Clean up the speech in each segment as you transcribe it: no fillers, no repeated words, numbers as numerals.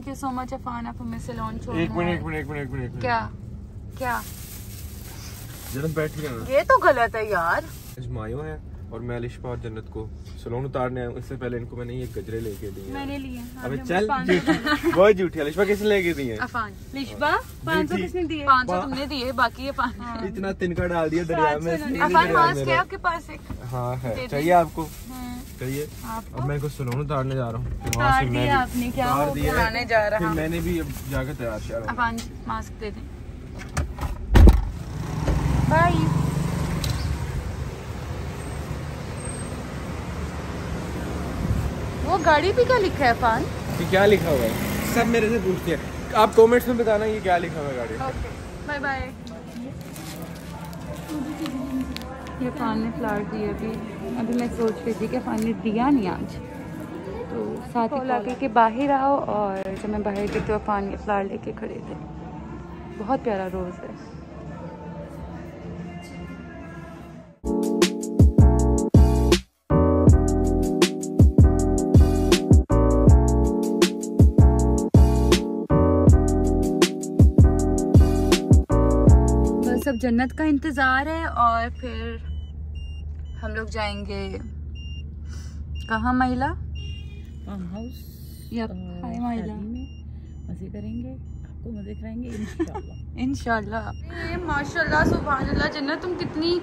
Thank you so much Afan, आप हमें salon छोड़ना। एक मिनट। क्या क्या जन्नत बैठ गया ना, ये तो गलत है यार। मायो है और मैं अलिशा और जन्नत को सैलून उतारने आया हूं। इससे पहले इनको मैंने ये गजरे लेके दिए। मैंने लिए। अबे चल, बहुत झूठी। अलिशा किसने लेके दिए? अफान। लिशबा 500 किसने दिए? 500 तुमने दिए, बाकी ये 500 इतना तिनका डाल दिया दरिया में। अफान मास्क है आपके पास? एक हाँ है, चाहिए आपको? चाहिए? अब मैं इनको सैलून उतारने जा रहा हूँ। उतार दिया आपने, क्या हो कराने जा रहा? फिर मैंने भी अब जाकर तैयार। अफान मास्क दे दें। बाय। वो गाड़ी पे क्या लिखा है अफान? कि क्या लिखा हुआ है? सब मेरे से पूछते हैं। आप कमेंट्स में बताना ये क्या लिखा हुआ है गाड़ी। Okay bye bye. ये अफान ने फ्लावर दिए। अभी मैं सोच रही थी कि अफान ने दिया नहीं आज, तो साथ ही लगे कि बाहर आओ, और जब मैं बाहर गई तो अफान ये फ्लावर लेके खड़े थे। बहुत प्यारा रोज़ है। सब जन्नत का इंतज़ार है और फिर हम लोग जाएंगे कहाँ? महिला फार्म हाउस या हाय महिला मज़े करेंगे, आपको मज़े कराएंगे इंशाल्लाह। इंशाल्लाह। माशाल्लाह सुभान अल्लाह। जन्नत तुम कितनी,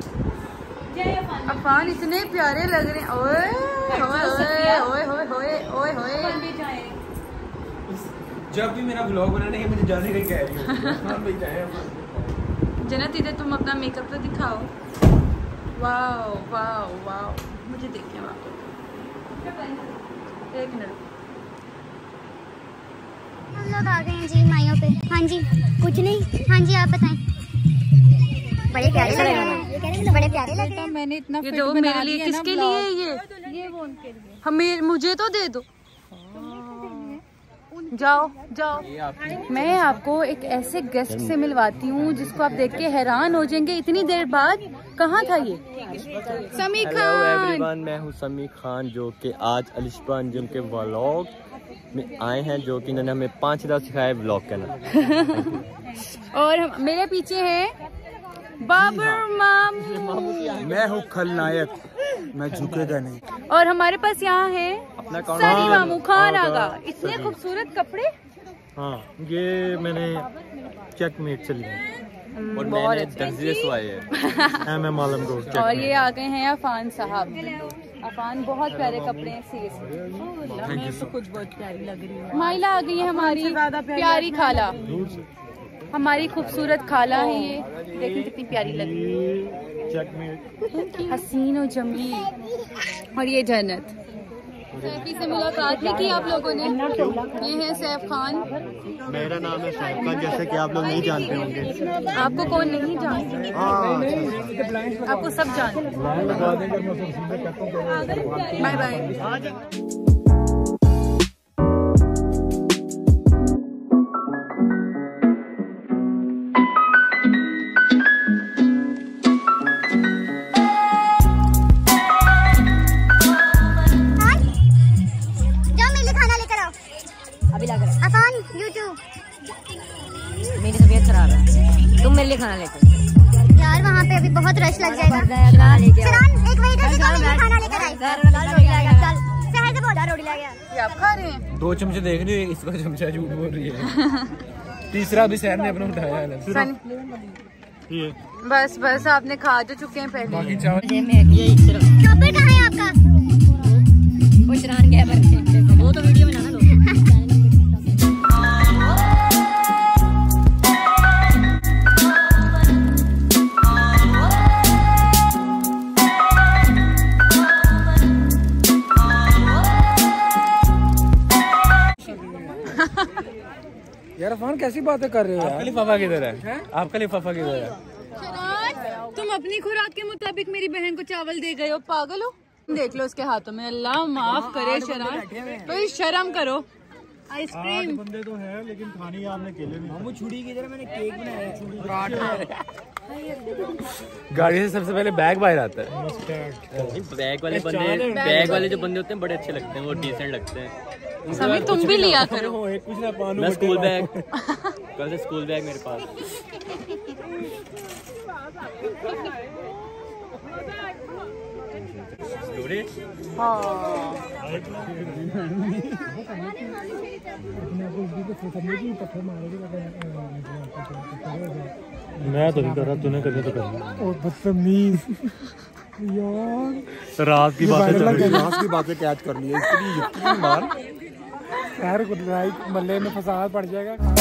अफान इतने प्यारे लग रहे हैं। ओए ओए ओए ओए ओए ओए। जब भी मेरा ब्लॉग बनाने है मुझे जाने का कह रही है। जन्नत इधर तुम अपना मेकअप तो दिखाओ। वाओ वाओ वाओ, मुझे देखिए वहाँ। एक मिनट, हम लोग आ गए हैं जी माइयों पे। हाँ जी कुछ नहीं। हाँ जी आप बताएं। बड़े प्यारे लग रहे हैं, बड़े प्यारे लग रहे हैं। मैंने इतना ये दो मेरे लिए। किसके लिए ये वो उनके लिए। हमें मुझे तो दे दो। जाओ जाओ। मैं आपको एक ऐसे गेस्ट से मिलवाती हूँ जिसको आप देख के हैरान हो जाएंगे। इतनी देर बाद कहाँ था ये? समी खान। मैं हूँ समी खान, जो कि आज अलिशा अंजुम के व्लॉग में आए हैं, जो कि इन्होंने हमें 5 दिन सिखाया व्लॉग करना। और मेरे पीछे है बाबर मामू। मैं हूँ खलनायक, मैं झुकेगा नहीं। और हमारे पास यहाँ है सनी मामू खान आगा। इतने खूबसूरत कपड़े। हाँ ये मैंने चेकमेट से लिए और मैंने दर्जे से आए हैं। मैं मालूम को। और ये आ गए हैं अफान साहब। अफान बहुत प्यारे कपड़े हैं सीरियसली। कुछ बहुत प्यारी लग रही है। माइला आ गई है हमारी प्यारी खाला, हमारी खूबसूरत खाला है ये। देखिए कितनी प्यारी लग रही है, हसीन और जमी। और ये जन्नत। सैफी से मुलाकात नहीं की आप लोगों ने? ये है सैफ खान। मेरा नाम है सैफ खान, जैसे कि आप लोग नहीं जानते होंगे। आपको कौन नहीं जानता? आपको सब जानते। Bye bye. अफान यूट्यूब। मेरी तबीयत खराब है, तुम मेरे लिए खाना लेकर। यार वहाँ पे अभी बहुत रश लग जाएगा। फरहान एक वही था जो मेरे लिए खाना लेकर आई। शहर से बहुत रोटी ला गया। ये आप खा रहे हैं? 2 चमचे देख रही है, इसका चमचा झूठ बोल रही है। तीसरा भी शहर ने अपना उठाया है। बस बस आपने खा जो चुके हैं पहले। बाकी चावल। चॉपर कहाँ है आपका? वो शरान गया पर वो तो वीडियो बनाना लो। यार अफान कैसी बातें कर रहे हो? आपका लिफाफा किधर है? आपका लिफाफा किधर है? शरान, तुम अपनी खुराक के मुताबिक मेरी बहन को चावल दे गए हो, पागल हो? देख लो उसके हाथों में। अल्लाह माफ करे शरान, तो शर्म करो। आइसक्रीम बंदे तो है लेकिन खानी आपने केले नहीं। वो छुरी की जगह मैंने केक बनाया। गाड़ी से सबसे पहले बैग बाहर आता है। बैग वाले जो बंदे होते हैं बड़े अच्छे लगते हैं, वो डिसेंट लगते हैं। समी तुम भी लिया करो। कुछ ना पानू मैं स्कूल बैग कल से स्कूल बैग मेरे पास। मैं तो नहीं कर रहा, तूने करने तो कर। और बदतमीज यार, रात की बातें चल रही रात की बातें कैच कर ली है इतनी यकीन मार यार, मल्ले में फसाद पड़ जाएगा।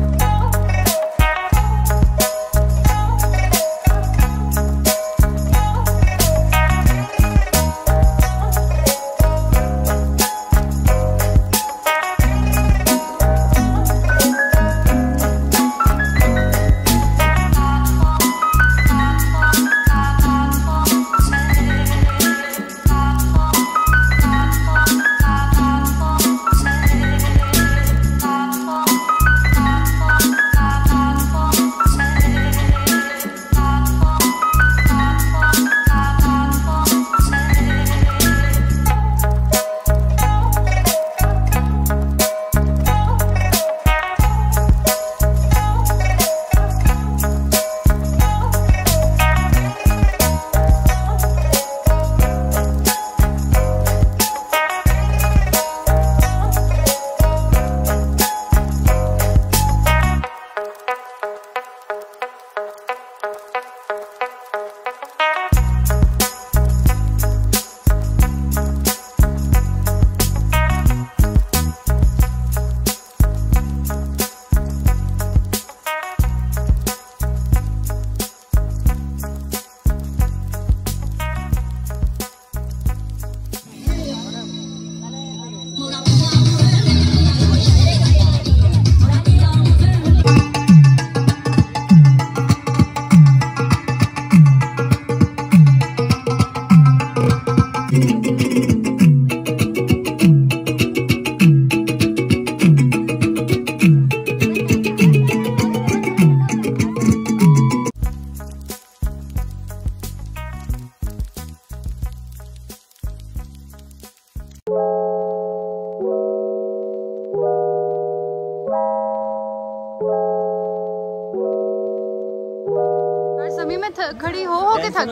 खड़ी हो के थक।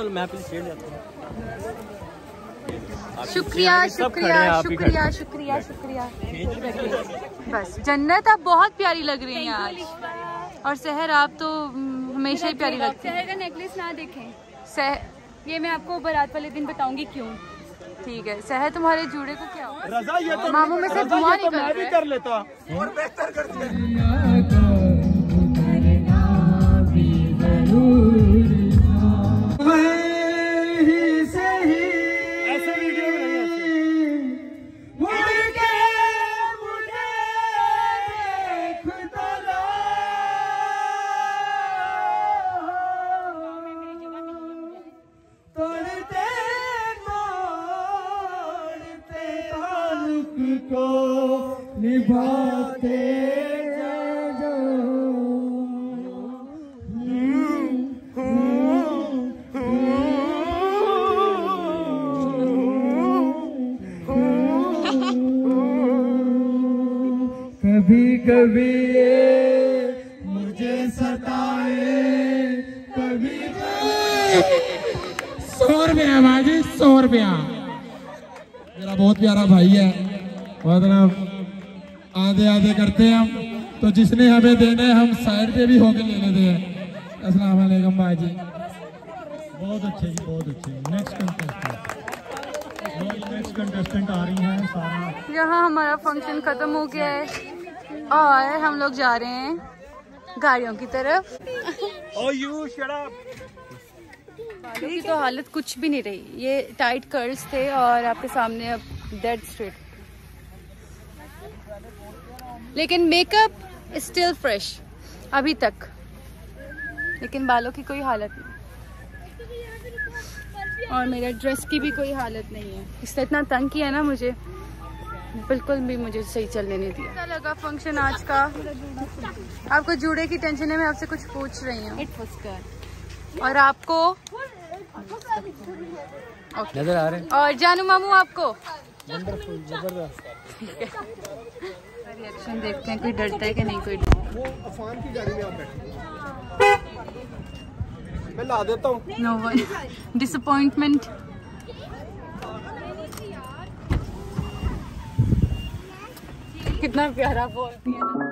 शुक्रिया शुक्रिया शुक्रिया शुक्रिया शुक्रिया। बस जन्नत आप बहुत प्यारी लग रही हैं आज, और सहर आप तो हमेशा ही प्यारी लगती हैं। सहर का नेकलेस ना देखें, ये मैं आपको बारात वाले दिन बताऊंगी क्यों। ठीक है सहर, तुम्हारे जूड़े को क्या हुआ? रज़ा ये तो मामू में से धुआं निकल रहा है। मैं भी कर लेता और बेहतर कर दिया। ऐसे वीडियो में नहीं को निभाते कभी कभी मुझे सताए, कभी 100 रुपया बाजी, 100 रुपया। मेरा बहुत प्यारा भाई है, मतलब आधे आधे करते हैं हम, तो जिसने हमें देने हम साइड पे भी होके ले लेते हैं। अस्सलाम वालेकुम भाई। बहुत अच्छे जी, बहुत अच्छे। नेक्स्ट कंटेस्टेंट आ रही हैं सारा। यहाँ हमारा फंक्शन खत्म हो गया है और हम लोग जा रहे हैं गाड़ियों की तरफ। Oh, you shut up. बालों की तो हालत कुछ भी नहीं रही, ये टाइट कर्ल्स थे और आपके सामने अब डेड स्ट्रेट, लेकिन मेकअप स्टिल फ्रेश अभी तक, लेकिन बालों की कोई हालत नहीं और मेरे ड्रेस की भी कोई हालत नहीं है। इसने इतना तंग किया ना मुझे, बिल्कुल भी मुझे सही चलने नहीं दिया। क्या लगा फंक्शन आज का? आपको जूड़े की टेंशन है, मैं आपसे कुछ पूछ रही हूँ। और आपको नजर आ रहे हैं? और जानू मामू आपको वंडरफुल, जबरदस्त। रिएक्शन देखते हैं, कोई डरता है कि नहीं कोई। वो अफान की गाड़ी में आप बैठे, मैं ला देता हूँ। No one, disappointment. कितना प्यारा बोलती है ना।